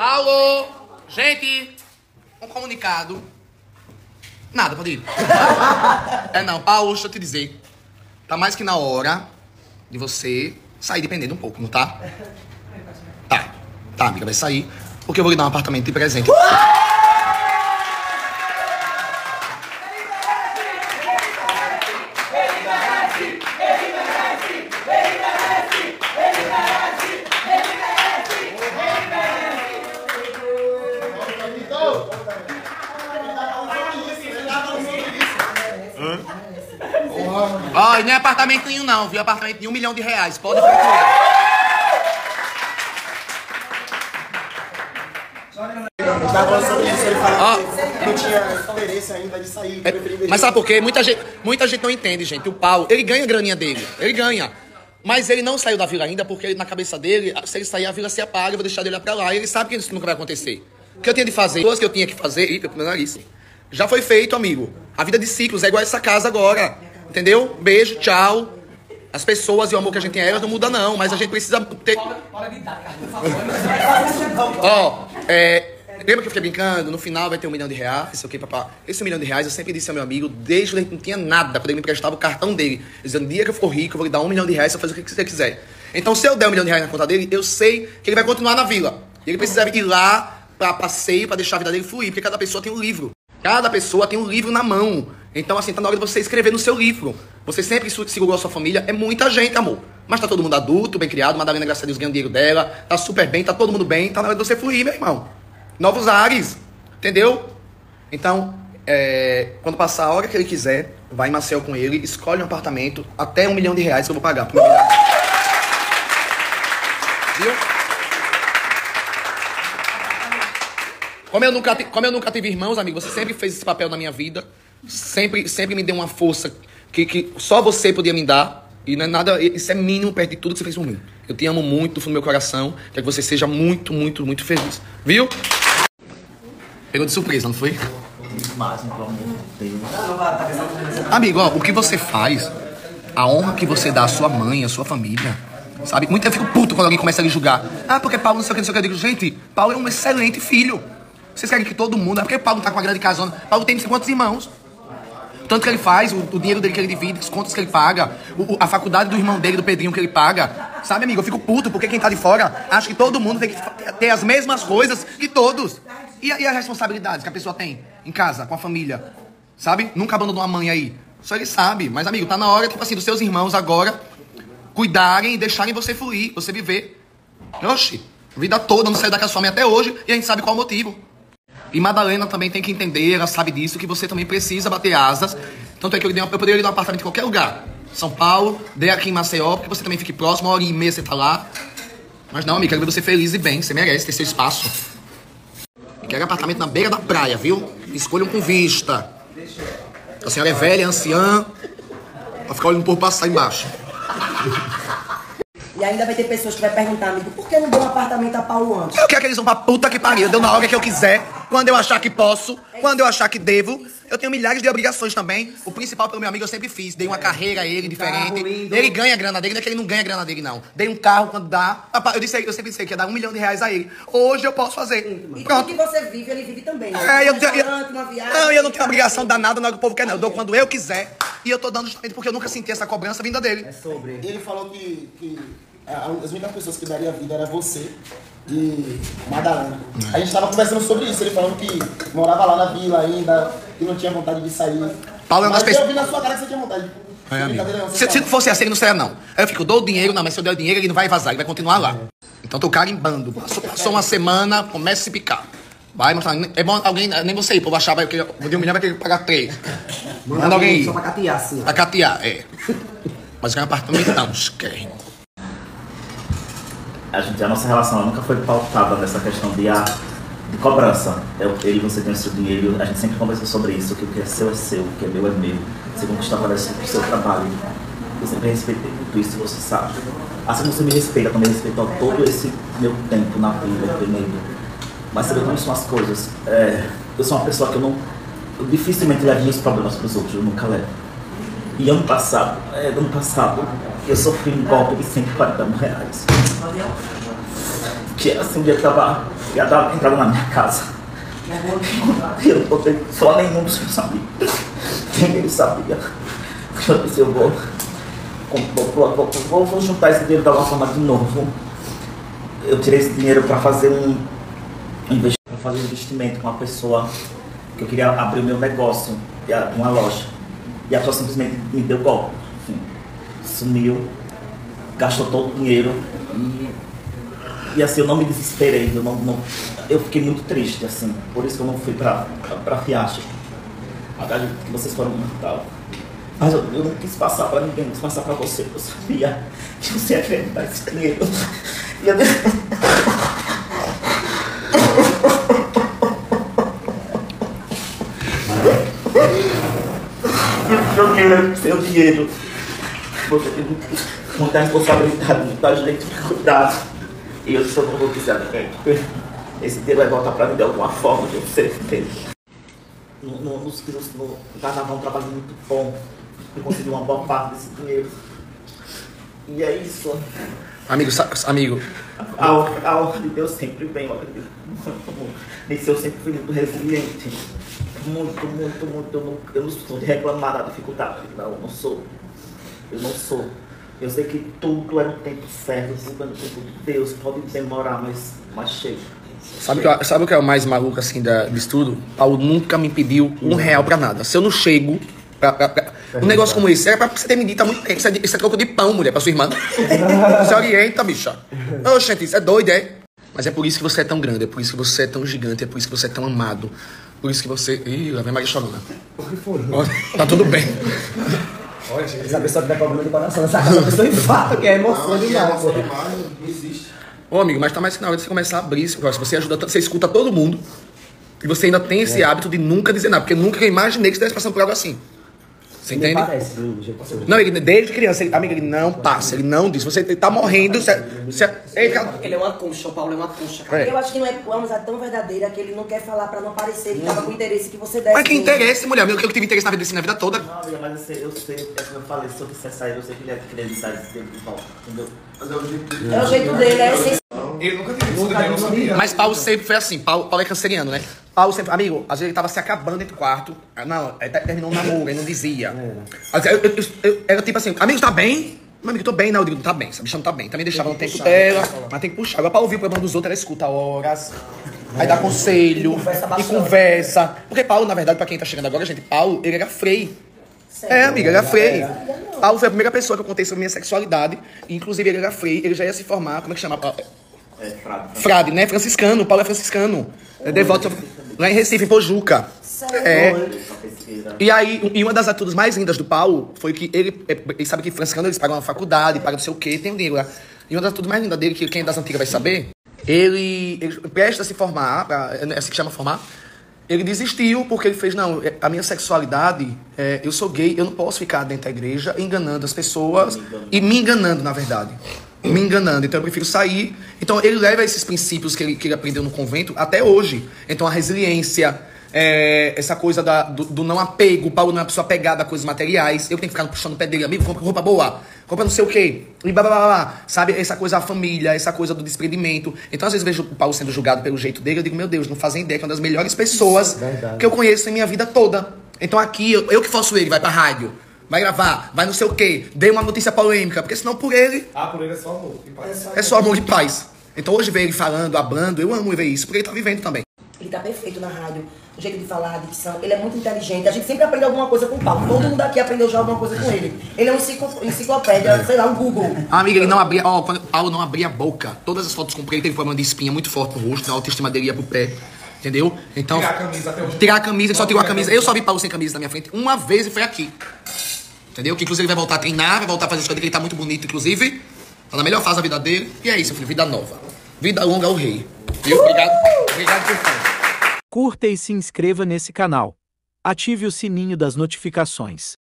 Alô? Gente, um comunicado. Nada, pode ir. Não, Paulo, deixa eu te dizer. Tá mais que na hora de você sair dependendo um pouco, não tá? Tá, amiga, vai sair. Porque eu vou lhe dar um apartamento de presente. Ó, e não é apartamento nenhum não, viu? Apartamento de R$1 milhão. Pode procurar. Não tinha interesse ainda de sair. Mas sabe por quê? Muita gente não entende, gente. O Paulo, ele ganha a graninha dele. Ele ganha. Mas ele não saiu da vila ainda porque na cabeça dele, se ele sair, a vila se apaga, eu vou deixar ele lá pra lá. E ele sabe que isso nunca vai acontecer. O que eu tinha de fazer, coisas que eu tinha que fazer, eita, meu nariz. Já foi feito, amigo. A vida de ciclos é igual essa casa agora. Entendeu? Beijo, tchau. As pessoas e o amor que a gente tem, elas não mudam não, mas a gente precisa ter... Para de dar, cara, por favor. Ó, lembra que eu fiquei brincando? No final vai ter R$1 milhão, isso aqui, papá. Esse R$1 milhão eu sempre disse ao meu amigo, desde que ele não tinha nada, quando ele me emprestava o cartão dele, dizendo, no dia que eu for rico, eu vou lhe dar R$1 milhão, você faz o que você quiser. Então, se eu der R$1 milhão na conta dele, eu sei que ele vai continuar na vila. E ele precisa ir lá pra passeio, pra deixar a vida dele fluir, porque cada pessoa tem um livro. Cada pessoa tem um livro na mão. Então, assim, tá na hora de você escrever no seu livro. Você sempre segurou a sua família. É muita gente, amor. Mas tá todo mundo adulto, bem criado. Madalena, graças a Deus, ganha o dinheiro dela. Tá super bem, tá todo mundo bem. Tá na hora de você fluir, meu irmão. Novos ares. Entendeu? Então, quando passar a hora que ele quiser, vai em Maceió com ele, escolhe um apartamento, até R$1 milhão que eu vou pagar. Viu? Como eu nunca tive irmãos, amigo, você sempre fez esse papel na minha vida. Sempre me deu uma força que só você podia me dar. E não é nada, isso é mínimo perto de tudo que você fez por mim. Eu te amo muito do fundo do meu coração. Quero que você seja muito, muito, muito feliz. Viu? Pegou de surpresa, não foi? Amigo, ó, o que você faz, a honra que você dá à sua mãe, à sua família, sabe? Muito eu fico puto quando alguém começa a lhe julgar. Ah, porque Paulo não sei o que, não sei o que. Eu digo, gente, Paulo é um excelente filho. Vocês querem que todo mundo... É porque Paulo tá com uma grande casona. Paulo tem não sei quantos irmãos. Tanto que ele faz, o dinheiro dele que ele divide, as contas que ele paga, a faculdade do irmão dele, do Pedrinho, que ele paga. Sabe, amigo? Eu fico puto, porque quem tá de fora acha que todo mundo tem que ter as mesmas coisas que todos. E as responsabilidades que a pessoa tem em casa, com a família? Sabe? Nunca abandonou a mãe aí. Só ele sabe. Mas, amigo, tá na hora, tipo assim, dos seus irmãos agora cuidarem e deixarem você fluir, você viver. Oxi, a vida toda, não saiu da casa da sua mãe até hoje e a gente sabe qual o motivo. E Madalena também tem que entender, ela sabe disso, que você também precisa bater asas. Tanto é que eu poderia lhe dar um apartamento em qualquer lugar. São Paulo, dei aqui em Maceió, porque você também fique próximo, 1h30 você tá lá. Mas não, amiga, quero ver você feliz e bem, você merece ter seu espaço. Quero apartamento na beira da praia, viu? Escolham com vista. A senhora é velha, anciã, pra ficar olhando por passar embaixo. E ainda vai ter pessoas que vai perguntar, amigo, por que não deu um apartamento a Paulo antes? Eu quero que eles vão pra puta que pariu. Deu na hora que eu quiser, quando eu achar que posso, quando eu achar que devo. Eu tenho milhares de obrigações também. O principal pelo meu amigo eu sempre fiz. Dei uma carreira a ele diferente. Ele ganha a grana dele, não é que ele não ganha a grana dele, não. Dei um carro quando dá. Eu sempre disse que ia dar R$1 milhão a ele. Hoje eu posso fazer. E tudo que você vive, ele vive também. Né? Eu não tenho obrigação danada na hora que o povo quer, não. Eu dou quando eu quiser. E eu tô dando justamente porque eu nunca senti essa cobrança vinda dele. É sobre. Ele falou que as únicas pessoas que daria vida era você e Madalena. A gente tava conversando sobre isso, ele falando que morava lá na vila ainda, que não tinha vontade de sair. Paulo é uma das pessoas... eu vi na sua cara que você tinha vontade. Se não fosse assim, ele não seria não. Aí eu fico, dou o dinheiro, não, mas se eu der o dinheiro, ele não vai vazar, ele vai continuar lá. Então tô carimbando. Passou uma semana, começa a se picar. Vai, mas é bom alguém, nem você ir, pra eu achar, vai, porque o 1 milhão vai ter que pagar 3. Manda alguém ir. Só pra catear, sim. Pra catear, Mas ganha apartamentão, quer. A nossa relação nunca foi pautada nessa questão de cobrança. Eu e você tem o seu dinheiro, a gente sempre conversou sobre isso, que o que é seu, o que é meu. Você conquista para o seu trabalho. Eu sempre respeitei muito isso, você sabe. Assim como você me respeita, também respeitou todo esse meu tempo na vida, primeiro. Mas sabe como são as coisas? Eu sou uma pessoa que eu dificilmente levo meus problemas para os outros, eu nunca levo. E ano passado, eu sofri um golpe de R$140 mil. Que assim, eu tava E a Dora entrava na minha casa. E eu não botei só nenhum dos meus amigos. Ninguém sabia. Eu disse, eu vou juntar esse dinheiro de alguma forma de novo. Eu tirei esse dinheiro para fazer um investimento com uma pessoa que eu queria abrir o meu negócio, uma loja. E a pessoa simplesmente me deu golpe. Enfim, sumiu, gastou todo o dinheiro e assim, eu não me desesperei, eu fiquei muito triste, assim, por isso que eu não fui pra Riacho. Apesar que vocês foram muito tal. Mas eu não quis passar pra ninguém, não quis passar pra você, eu sabia que você ia acreditar esse dinheiro. E eu... Eu queria seu dinheiro. Você tem muita responsabilidade, muita gente pra cuidar. E eu só não vou precisar de ninguém. Esse dinheiro vai voltar pra mim de alguma forma, eu tenho certeza. No carnaval um trabalho muito bom. Eu consegui uma boa parte desse dinheiro. E é isso. Amigo. A honra de Deus sempre vem, eu acredito. Nisso eu sempre fui muito resiliente. Muito. Eu não sou de reclamar da dificuldade. Não, eu não sou. Eu sei que tudo é no tempo certo, tudo é no tempo de Deus. Pode demorar, mas chega. Sabe o que é o mais maluco assim disso tudo? Paulo nunca me pediu R$1 pra nada. Se eu não chego um negócio como esse, era pra você ter me dito há muito tempo. Isso é troco de pão, mulher, pra sua irmã. Você orienta, bicha. Oxente, isso é doido, é? Mas é por isso que você é tão grande, é por isso que você é tão gigante, é por isso que você é tão amado. Por isso que você... Ih, lá vem Maria chorando. Tá tudo bem. Olha, essa pessoa que tem problema de coração, essa pessoa infarta, que é emoção demais. Não existe. Ô, amigo, mas tá mais que na hora de você começar a abrir esse negócio. Você ajuda, você escuta todo mundo. E você ainda tem esse hábito de nunca dizer nada. Porque nunca eu imaginei que você estivesse passando por algo assim. Você entende? Parece, não, ele, desde criança, amigo, ele não passa, ele não diz. Você tá morrendo, ele é uma concha, o Paulo é uma concha. É. Eu acho que não é uma amizade tão verdadeira que ele não quer falar pra não parecer. Ele tava com o interesse que você desse. Mas que interesse, mulher? Eu tive interesse na vida desse na vida toda. Não, amiga, mas eu sei, é como eu falei, se eu quiser sair, eu sei que ele ia acreditar esse tempo de volta, entendeu? É o jeito dele, é essencial. Ele nunca teve isso, eu não sabia. Mas Paulo sempre foi assim. Paulo é canceriano, né? Paulo sempre... Amigo, às vezes ele tava se acabando dentro do quarto. Não, terminou um namoro, ele não dizia. Às vezes, eu era tipo assim, amigo, tá bem? Meu amigo, tô bem. Não, eu digo, tá bem, essa bicha não tá bem. Também deixava no tempo dela, mas tem que puxar. Agora pra ouvir o problema dos outros, ela escuta horas. Aí dá conselho. E conversa. Porque Paulo, na verdade, pra quem tá chegando agora, gente, Paulo, ele era frei. É, amiga, ele era frei. Paulo foi a primeira pessoa que eu contei sobre minha sexualidade. Inclusive, ele era frei, ele já ia se formar, como é que chama? Frade, né? Franciscano, Paulo é franciscano. É devoto lá em Recife, em Pojuca. É. E aí, e uma das atitudes mais lindas do Paulo foi que ele sabe que franciscano eles pagam uma faculdade, pagam não sei o quê, tem um dinheiro lá. E uma das atitudes mais lindas dele, que quem é das antigas vai saber, ele presta a se formar, é assim que chama formar. Ele desistiu porque ele fez, não, a minha sexualidade, eu sou gay, eu não posso ficar dentro da igreja enganando as pessoas e me enganando, na verdade. Me enganando, então eu prefiro sair. Então ele leva esses princípios que ele aprendeu no convento até hoje. Então a resiliência, essa coisa do não apego. O Paulo não é uma pessoa apegada a coisas materiais. Eu tenho que ficar puxando o pé dele, amigo, compra roupa boa, compra não sei o quê, e blá, blá, blá, blá. Sabe, essa coisa da família, essa coisa do desprendimento. Então às vezes eu vejo o Paulo sendo julgado pelo jeito dele, eu digo, meu Deus, não fazem ideia que é uma das melhores pessoas que eu conheço em minha vida toda. Então aqui, eu que faço ele, vai pra rádio, vai gravar, vai não sei o quê, dei uma notícia polêmica, porque senão por ele... por ele é só amor e paz. É só amor e paz. Então hoje ver ele falando, hablando, eu amo ver isso, porque ele tá vivendo também. Ele tá perfeito na rádio, o jeito de falar, a dicção, ele é muito inteligente. A gente sempre aprende alguma coisa com o Paulo. Todo mundo aqui aprendeu já alguma coisa com ele. Ele é um enciclopédia, sei lá, um Google. Amiga, ele não abria, quando o Paulo não abria a boca, todas as fotos com ele, teve problema de espinha muito forte no rosto, a autoestima dele ia pro pé. Entendeu? Então. Tirar a camisa até hoje. Tirar a camisa, ele só tirou a camisa. Eu só vi Paulo sem camisa na minha frente uma vez e foi aqui. Entendeu? Que inclusive ele vai voltar a treinar, vai voltar a fazer as coisas que ele tá muito bonito, inclusive. Tá na melhor fase da vida dele. E é isso, filho. Vida nova. Vida longa ao rei. Viu? Obrigado. Obrigado por tudo. Curta e se inscreva nesse canal. Ative o sininho das notificações.